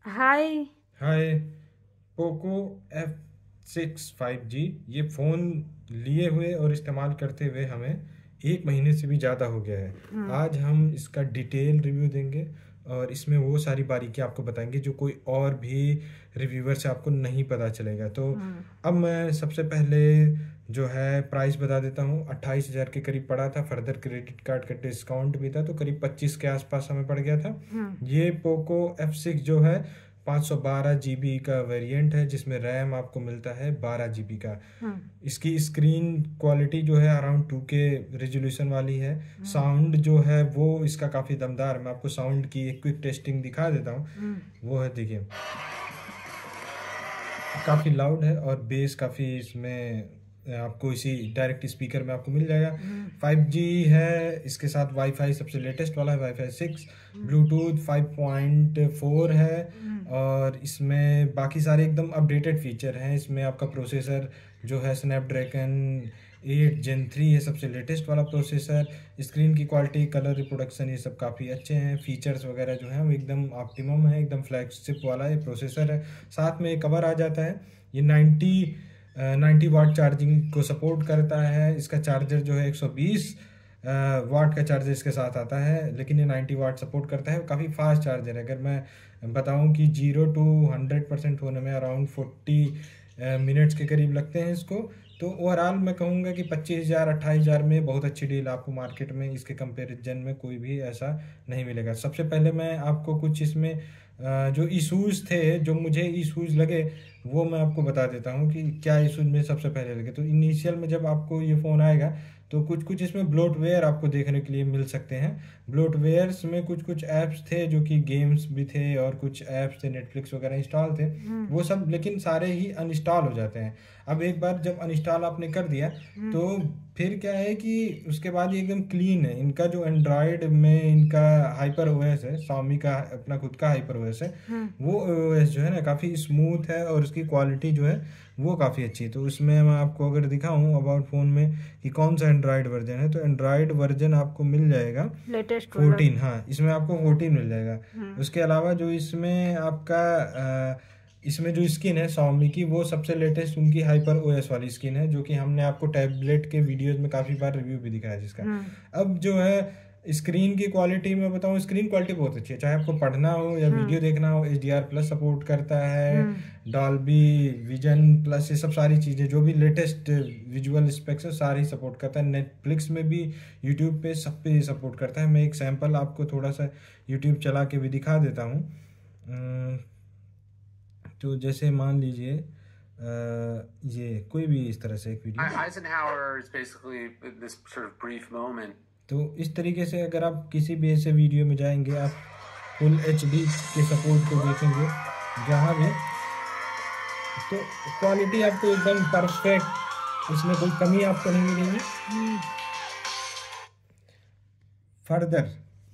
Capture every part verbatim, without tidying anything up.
हाय। Hi. Poco F six five G ये phone लिए हुए और इस्तेमाल करते हुए हमें एक महीने से भी ज़्यादा हो गया है। आज हम इसका डिटेल रिव्यू देंगे और इसमें वो सारी बारीकियाँ आपको बताएंगे जो कोई और भी रिव्यूअर से आपको नहीं पता चलेगा। तो अब मैं सबसे पहले जो है प्राइस बता देता हूँ। अट्ठाईस हज़ार के करीब पड़ा था, फर्दर क्रेडिट कार्ड का डिस्काउंट भी था तो करीब पच्चीस के आसपास हमें पड़ गया था। ये पोको एफ सिक्स जो है पाँच सौ बारह जी बी का वेरिएंट है जिसमें रैम आपको मिलता है बारह जी बी का। इसकी स्क्रीन क्वालिटी जो है अराउंड टू के रेजोल्यूशन वाली है। साउंड जो है वो इसका काफ़ी दमदार, मैं आपको साउंड की एक क्विक टेस्टिंग दिखा देता हूँ। वो है, देखिए, काफ़ी लाउड है और बेस काफ़ी इसमें आपको इसी डायरेक्ट स्पीकर में आपको मिल जाएगा। फाइव जी है, इसके साथ वाईफाई सबसे लेटेस्ट वाला है, wifi six, bluetooth five point four है और इसमें बाकी सारे एकदम अपडेटेड फीचर हैं। इसमें आपका प्रोसेसर जो है स्नैपड्रैगन एट जेन थ्री है, सबसे लेटेस्ट वाला प्रोसेसर। स्क्रीन की क्वालिटी, कलर रिप्रोडक्शन, ये सब काफ़ी अच्छे हैं। फीचर्स वगैरह जो हैं वो एकदम ऑप्टिमम है, एकदम फ्लैगशिप वाला ये प्रोसेसर है। साथ में कवर आ जाता है। ये नाइन्टी नाइन्टी वाट चार्जिंग को सपोर्ट करता है। इसका चार्जर जो है एक सौ बीस वाट का चार्जर इसके साथ आता है, लेकिन ये नाइन्टी वाट सपोर्ट करता है। काफ़ी फास्ट चार्जर है। अगर मैं बताऊं कि जीरो टू हंड्रेड परसेंट होने में अराउंड फोर्टी मिनट्स के करीब लगते हैं इसको। तो ओवरऑल मैं कहूँगा कि पच्चीस हज़ार अट्ठाईस हज़ार में बहुत अच्छी डील आपको मार्केट में इसके कंपैरिजन में कोई भी ऐसा नहीं मिलेगा। सबसे पहले मैं आपको कुछ इसमें जो इशूज़ थे, जो मुझे इशूज़ लगे, वो मैं आपको बता देता हूँ कि क्या इशूज़ में सबसे पहले लगे। तो इनिशियल में जब आपको ये फ़ोन आएगा तो कुछ कुछ इसमें ब्लोटवेयर आपको देखने के लिए मिल सकते हैं। ब्लोटवेयर्स में कुछ कुछ ऐप्स थे जो कि गेम्स भी थे और कुछ ऐप्स थे, नेटफ्लिक्स वगैरह इंस्टॉल थे वो सब, लेकिन सारे ही अनइंस्टॉल हो जाते हैं। अब एक बार जब अनइंस्टॉल आपने कर दिया तो फिर क्या है कि उसके बाद ये एकदम क्लीन है। इनका जो एंड्रॉयड में इनका हाइपर ओएस है, Xiaomi का अपना खुद का हाइपर ओएस है, वो ओएस जो है ना काफ़ी स्मूथ है और उसकी क्वालिटी जो है वो काफ़ी अच्छी है। तो उसमें मैं आपको अगर दिखाऊं अबाउट फ़ोन में कि कौन सा एंड्रॉयड वर्जन है, तो एंड्रॉयड वर्जन आपको मिल जाएगा लेटेस्ट फोर्टीन। हाँ, इसमें आपको फोर्टीन मिल जाएगा। उसके अलावा जो इसमें आपका आ, इसमें जो स्किन है Xiaomi की, वो सबसे लेटेस्ट उनकी हाइपर ओएस वाली स्किन है, जो कि हमने आपको टैबलेट के वीडियोज में काफ़ी बार रिव्यू भी दिखाया जिसका। अब जो है स्क्रीन की क्वालिटी में बताऊं, स्क्रीन क्वालिटी बहुत अच्छी है। चाहे आपको पढ़ना हो या वीडियो देखना हो, H D R plus support करता है, डॉल्बी विजन प्लस, ये सब सारी चीज़ें जो भी लेटेस्ट विजुअल स्पेक्स है सारी सपोर्ट करता है। नेटफ्लिक्स में भी, यूट्यूब पे, सब पे सपोर्ट करता है। मैं एक सैम्पल आपको थोड़ा सा यूट्यूब चला के भी दिखा देता हूँ। तो जैसे मान लीजिए ये कोई भी इस तरह से एक वीडियो, तो इस तरीके से अगर आप किसी भी ऐसे वीडियो में जाएंगे, आप फुल एच डी के सपोर्ट को देखेंगे जहाँ भी, तो क्वालिटी आपको एकदम परफेक्ट, इसमें कोई कमी आपको नहीं मिलेगी। फर्दर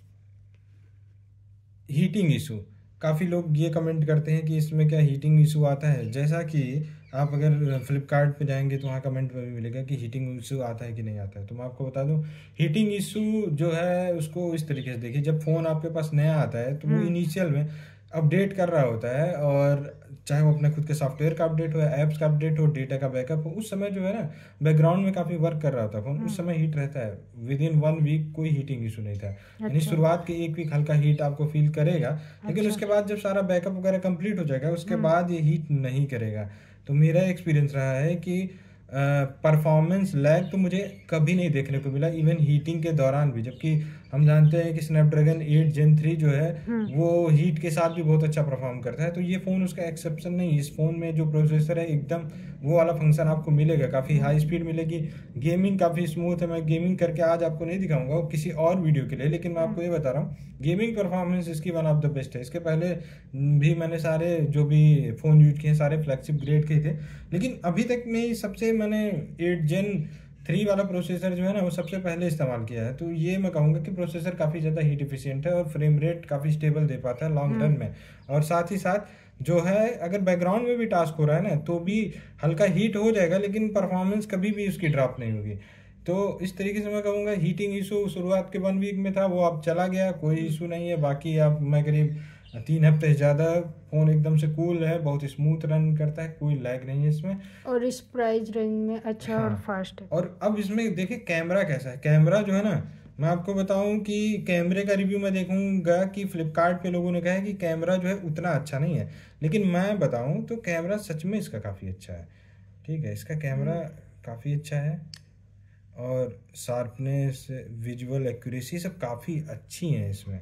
हीटिंग इशू, काफ़ी लोग ये कमेंट करते हैं कि इसमें क्या हीटिंग इशू आता है। जैसा कि आप अगर फ्लिपकार्ट पे जाएंगे तो वहाँ कमेंट में भी मिलेगा कि हीटिंग इशू आता है कि नहीं आता है। तो मैं आपको बता दूं, हीटिंग इशू जो है उसको इस तरीके से देखिए, जब फ़ोन आपके पास नया आता है तो वो इनिशियल में अपडेट कर रहा होता है, और चाहे वो अपने खुद के सॉफ्टवेयर का अपडेट हो या ऐप्स का अपडेट हो, डेटा का बैकअप हो, उस समय जो है ना बैकग्राउंड में काफ़ी वर्क कर रहा होता है फोन, उस समय हीट रहता है। विद इन वन वीक कोई हीटिंग इशू नहीं था। यानी शुरुआत के एक वीक हल्का हीट आपको फील करेगा, लेकिन उसके बाद जब सारा बैकअप वगैरह कंप्लीट हो जाएगा उसके बाद ये हीट नहीं करेगा। तो मेरा एक्सपीरियंस रहा है कि परफॉर्मेंस लैग तो मुझे कभी नहीं देखने को मिला, इवन हीटिंग के दौरान भी। जबकि हम जानते हैं कि स्नैपड्रैगन एट जेन थ्री जो है वो हीट के साथ भी बहुत अच्छा परफॉर्म करता है। तो ये फ़ोन उसका एक्सेप्शन नहीं। इस फ़ोन में जो प्रोसेसर है एकदम वो वाला फंक्शन आपको मिलेगा, काफ़ी हाई स्पीड मिलेगी, गेमिंग काफ़ी स्मूथ है। मैं गेमिंग करके आज आपको नहीं दिखाऊंगा, किसी और वीडियो के लिए, लेकिन मैं आपको ये बता रहा हूँ गेमिंग परफॉर्मेंस इसकी वन ऑफ द बेस्ट है। इसके पहले भी मैंने सारे जो भी फ़ोन यूज किए सारे फ्लैगशिप ग्रेड के थे, लेकिन अभी तक में सबसे मैंने एट जेन थ्री वाला प्रोसेसर जो है ना वो सबसे पहले इस्तेमाल किया है। तो ये मैं कहूँगा कि प्रोसेसर काफ़ी ज़्यादा हीट एफिशिएंट है और फ्रेम रेट काफ़ी स्टेबल दे पाता है लॉन्ग रन में। और साथ ही साथ जो है अगर बैकग्राउंड में भी टास्क हो रहा है ना तो भी हल्का हीट हो जाएगा, लेकिन परफॉर्मेंस कभी भी उसकी ड्रॉप नहीं होगी। तो इस तरीके से मैं कहूँगा हीटिंग इशू शुरुआत के वन वीक में था, वो अब चला गया, कोई इशू नहीं है। बाकी आप मैं करीब तीन हफ्ते से ज़्यादा फ़ोन एकदम से कूल है, बहुत स्मूथ रन करता है, कोई लैग नहीं है इसमें। और इस प्राइस रेंज में अच्छा हाँ, और फास्ट है। और अब इसमें देखिए कैमरा कैसा है। कैमरा जो है ना, मैं आपको बताऊं कि कैमरे का रिव्यू मैं देखूंगा कि फ्लिपकार्ट पे लोगों ने कहा है कि कैमरा जो है उतना अच्छा नहीं है, लेकिन मैं बताऊं तो कैमरा सच में इसका काफ़ी अच्छा है। ठीक है, इसका कैमरा काफ़ी अच्छा है और शार्पनेस, विजुअल एक्यूरेसी सब काफ़ी अच्छी हैं इसमें।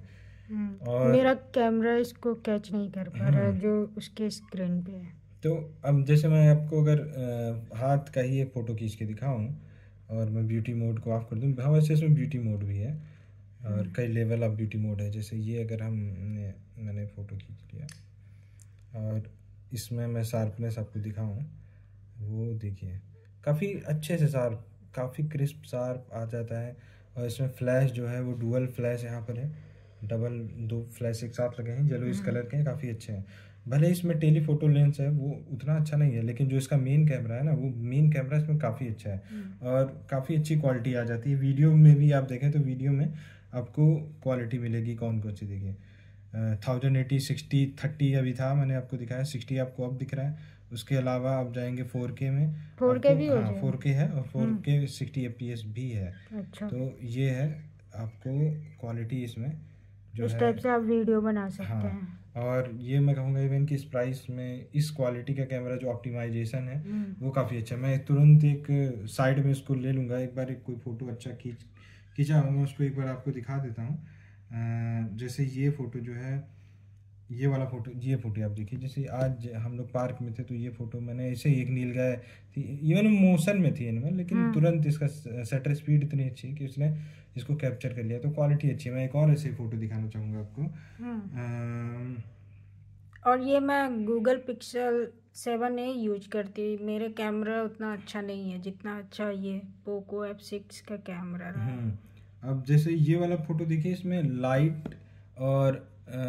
और मेरा कैमरा इसको कैच नहीं कर पा रहा है जो उसके स्क्रीन पे है। तो अब जैसे मैं आपको अगर अ, हाथ का ही एक फ़ोटो खींच के दिखाऊं और मैं ब्यूटी मोड को ऑफ कर दूं, हाँ वैसे इसमें ब्यूटी मोड भी है और कई लेवल ऑफ ब्यूटी मोड है। जैसे ये अगर हम ने, मैंने फ़ोटो खींच लिया और इसमें मैं शार्पनेस आपको दिखाऊं, वो देखिए काफ़ी अच्छे से शार्प, काफ़ी क्रिस्प शार्प आ जाता है। और इसमें फ्लैश जो है वो डुअल फ्लैश यहाँ पर है, डबल दो फ्लैश एक साथ लगे हैं, येलोइश कलर के हैं, काफ़ी अच्छे हैं। भले इसमें टेलीफोटो लेंस है वो उतना अच्छा नहीं है, लेकिन जो इसका मेन कैमरा है ना, वो मेन कैमरा इसमें काफ़ी अच्छा है और काफ़ी अच्छी क्वालिटी आ जाती है। वीडियो में भी आप देखें तो वीडियो में आपको क्वालिटी मिलेगी कौन कौन सी, देखिए थाउजेंड एटी सिक्सटी थर्टी अभी था, मैंने आपको दिखाया, सिक्सटी आपको अब दिख रहा है। उसके अलावा आप जाएंगे फोर के में, फोर के भी हो हाँ जाएगा। फोर के है और फोर के सिक्सटी एफ पी एस भी है। अच्छा, तो ये है आपको क्वालिटी इसमें जो इस है। टाइप से आप वीडियो बना सकते हाँ, हैं। और ये मैं कहूँगा इवन कि इस प्राइस में इस क्वालिटी का कैमरा जो ऑप्टिमाइजेशन है वो काफ़ी अच्छा है। मैं तुरंत एक साइड में इसको ले लूँगा, एक बार एक कोई फ़ोटो अच्छा खींच खींचा हूँ, मैं उसको एक बार आपको दिखा देता हूँ। अ, जैसे ये फ़ोटो जो है, ये वाला फ़ोटो, ये फ़ोटो आप देखिए, जैसे आज हम लोग पार्क में थे तो ये फ़ोटो मैंने ऐसे ही एक नीलगाय थी, इवन मोशन में थी इनमें, लेकिन तुरंत इसका शटर स्पीड इतनी अच्छी है कि उसने इसको कैप्चर कर लिया, तो क्वालिटी अच्छी है। मैं एक और ऐसे फ़ोटो दिखाना चाहूँगा आपको। अम, और ये मैं Google Pixel seven A use करती हूँ, मेरे कैमरा उतना अच्छा नहीं है जितना अच्छा ये पोको एफ सिक्स का कैमरा रहा है। हम्म, अब जैसे ये वाला फोटो देखिए, इसमें लाइट और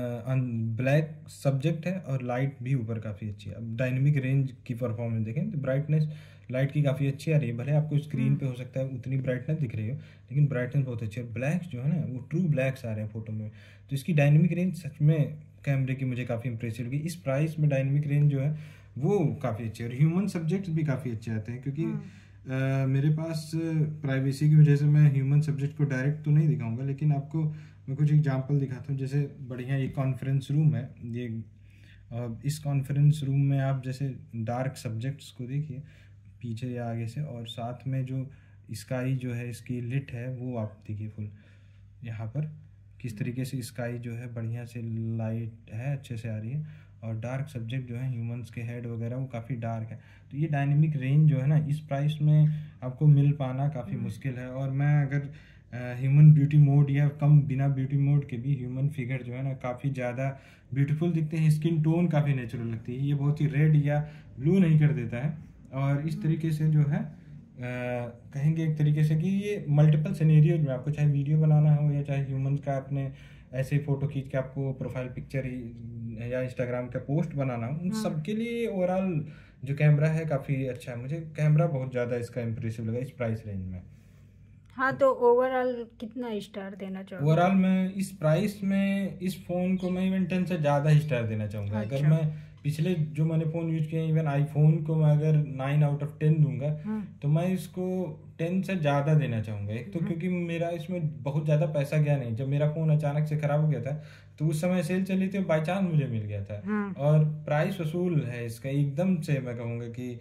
ब्लैक सब्जेक्ट है और लाइट भी ऊपर काफ़ी अच्छी है। अब डायनेमिक रेंज की परफॉर्मेंस देखें तो ब्राइटनेस लाइट की काफ़ी अच्छी आ रही है। भले आपको स्क्रीन पे हो सकता है उतनी ब्राइटनेस दिख रही हो, लेकिन ब्राइटनेस बहुत अच्छी है। ब्लैक्स जो है ना वो ट्रू ब्लैक्स आ रहे हैं फोटो में, तो इसकी डायनेमिक रेंज सच में कैमरे की मुझे काफ़ी इंप्रेसिव लगी। इस प्राइस में डायनेमिक रेंज जो है वो काफ़ी अच्छी है और ह्यूमन सब्जेक्ट्स भी काफ़ी अच्छे आते हैं, क्योंकि Uh, मेरे पास प्राइवेसी की वजह से मैं ह्यूमन सब्जेक्ट को डायरेक्ट तो नहीं दिखाऊंगा, लेकिन आपको मैं कुछ एग्जांपल दिखाता हूँ। जैसे बढ़िया एक कॉन्फ्रेंस रूम है ये, uh, इस कॉन्फ्रेंस रूम में आप जैसे डार्क सब्जेक्ट्स को देखिए पीछे या आगे से, और साथ में जो स्काई जो है इसकी लिट है वो आप देखिए फुल, यहाँ पर किस तरीके से स्काई जो है बढ़िया से लाइट है, अच्छे से आ रही है, और डार्क सब्जेक्ट जो है ह्यूमंस के हेड वगैरह वो काफ़ी डार्क है। तो ये डायनेमिक रेंज जो है ना इस प्राइस में आपको मिल पाना काफ़ी मुश्किल है। और मैं अगर ह्यूमन ब्यूटी मोड या कम बिना ब्यूटी मोड के भी ह्यूमन फिगर जो है ना काफ़ी ज़्यादा ब्यूटीफुल दिखते हैं, स्किन टोन काफ़ी नेचुरल लगती है, ये बहुत ही रेड या ब्लू नहीं कर देता है। और इस तरीके से जो है Uh, कहेंगे एक तरीके से कि ये मल्टीपल सिनेरियोज में आपको चाहे वीडियो बनाना हो या चाहे ह्यूमन का अपने ऐसे फोटो खींच के आपको प्रोफाइल पिक्चर या इंस्टाग्राम का पोस्ट बनाना हो, उन सब के लिए ओवरऑल जो कैमरा है काफ़ी अच्छा है। मुझे कैमरा बहुत ज़्यादा इसका इंप्रेसिव लगा इस प्राइस रेंज में। हाँ, तो ओवरऑल कितना स्टार देना चाहोगे? ओवरऑल मैं इस प्राइस में इस फ़ोन को मैं इवन टेन से ज़्यादा ही स्टार देना चाहूँगा। अच्छा। अगर मैं पिछले जो मैंने फ़ोन यूज किए इवन आईफोन को मैं अगर नाइन आउट ऑफ टेन दूंगा तो मैं इसको टेन से ज़्यादा देना चाहूँगा। एक तो क्योंकि मेरा इसमें बहुत ज़्यादा पैसा गया नहीं, जब मेरा फ़ोन अचानक से ख़राब हो गया था तो उस समय सेल चली थी, बाई चांस मुझे मिल गया था। और प्राइस वसूल है इसका एकदम से, मैं कहूँगा कि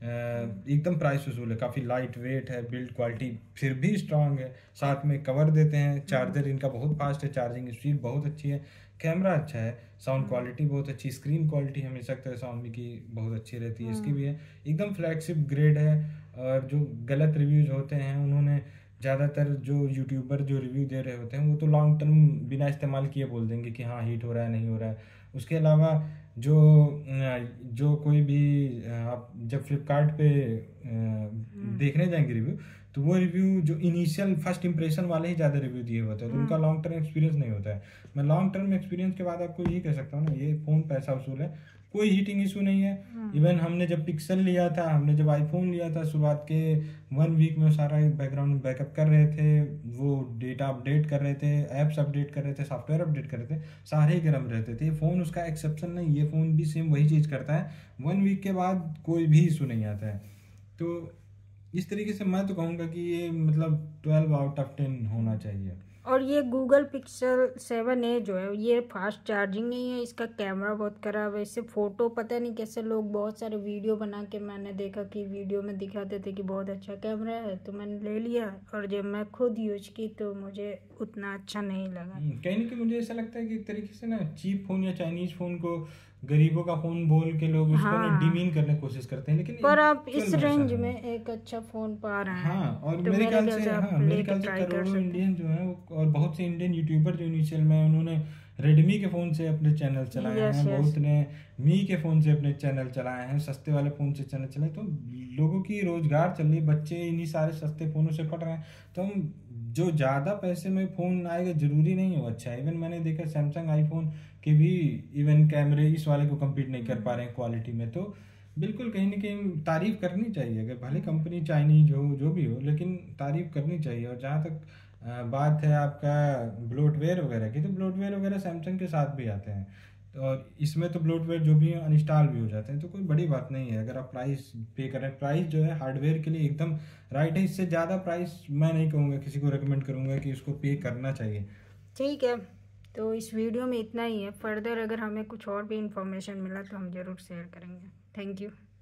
एकदम प्राइस वसूल है। काफ़ी लाइट वेट है, बिल्ड क्वालिटी फिर भी स्ट्रांग है, साथ में कवर देते हैं, चार्जर इनका बहुत फास्ट है, चार्जिंग स्पीड बहुत अच्छी है, कैमरा अच्छा है, साउंड क्वालिटी बहुत अच्छी, स्क्रीन क्वालिटी हमेशा तरह साउंड की बहुत अच्छी रहती है, इसकी भी है, एकदम फ्लैगशिप ग्रेड है। और जो गलत रिव्यूज होते हैं उन्होंने ज़्यादातर जो यूट्यूबर जो रिव्यू दे रहे होते हैं वो तो लॉन्ग टर्म बिना इस्तेमाल किए बोल देंगे कि हाँ हीट हो रहा है नहीं हो रहा है। उसके अलावा जो जो कोई भी आप जब फ्लिपकार्ट पे देखने जाएंगे रिव्यू तो वो रिव्यू जो इनिशियल फर्स्ट इंप्रेशन वाले ही ज़्यादा रिव्यू दिए होते हैं, तो उनका लॉन्ग टर्म एक्सपीरियंस नहीं होता है। मैं लॉन्ग टर्म एक्सपीरियंस के बाद आपको यही कह सकता हूँ ना, ये फ़ोन पैसा वसूल है, कोई हीटिंग इशू नहीं है। इवन हमने जब पिक्सल लिया था, हमने जब आईफोन लिया था, शुरुआत के वन वीक में सारा बैकग्राउंड में बैकअप कर रहे थे, वो डेटा अपडेट कर रहे थे, ऐप्स अपडेट कर रहे थे, सॉफ्टवेयर अपडेट कर रहे थे, सारे ही गर्म रहते थे। फ़ोन उसका एक्सेप्शन नहीं, ये फ़ोन भी सेम वही चीज़ करता है, वन वीक के बाद कोई भी इशू नहीं आता है। तो इस तरीके से मैं तो कहूँगा कि ये मतलब ट्वेल्व आउट ऑफ टेन होना चाहिए। और ये गूगल पिक्सल सेवन ए जो है ये फास्ट चार्जिंग नहीं है, इसका कैमरा बहुत ख़राब है, इससे फ़ोटो पता नहीं कैसे लोग बहुत सारे वीडियो बना के, मैंने देखा कि वीडियो में दिखाते थे कि बहुत अच्छा कैमरा है, तो मैंने ले लिया, और जब मैं खुद यूज की तो मुझे उतना अच्छा नहीं लगा। कहीं ना कहीं मुझे ऐसा लगता है कि एक तरीके से ना चीप फ़ोन या चाइनीज़ फ़ोन को गरीबों का फ़ोन बोल के लोग उसको ना हाँ। डिमीन करने की कोशिश करते हैं, लेकिन पर आप इस actual में ऐसा रेंज है। में एक अच्छा फ़ोन पा रहे हैं, हाँ, और तो मेरे ख्याल ख्याल से से आप हाँ मेरे लेके ख्याल से ट्राई कर करोड़ों सकते हैं। इंडियन जो हैं वो, और बहुत से इंडियन यूट्यूबर जो इनिशियल में उन्होंने रेडमी के फ़ोन से अपने चैनल चलाए यस हैं, यस बहुत ने मी के फ़ोन से अपने चैनल चलाए हैं, सस्ते वाले फ़ोन से चैनल चलाए, तो लोगों की रोज़गार चल रही है, बच्चे इन्हीं सारे सस्ते फ़ोनों से पढ़ रहे हैं। तो हम जो ज़्यादा पैसे में फ़ोन आएगा ज़रूरी नहीं हो अच्छा है। इवन मैंने देखा सैमसंग आईफोन के भी इवन कैमरे इस वाले को कम्पीट नहीं कर पा रहे हैं क्वालिटी में। तो बिल्कुल कहीं ना कहीं तारीफ़ करनी चाहिए, अगर भले कंपनी चाइनीज हो जो भी हो, लेकिन तारीफ़ करनी चाहिए। और जहाँ तक अ, बात है आपका ब्लोटवेयर वगैरह की, तो ब्लोटवेयर वगैरह सैमसंग के साथ भी आते हैं, तो और इसमें तो ब्लोटवेयर जो भी अनइंस्टॉल भी हो जाते हैं, तो कोई बड़ी बात नहीं है अगर आप प्राइस पे करें। प्राइस जो है हार्डवेयर के लिए एकदम राइट है, इससे ज़्यादा प्राइस मैं नहीं कहूँगा, किसी को रिकमेंड करूँगा कि उसको पे करना चाहिए। ठीक है, तो इस वीडियो में इतना ही है। फर्दर अगर हमें कुछ और भी इंफॉर्मेशन मिला तो हम ज़रूर शेयर करेंगे। Thank you.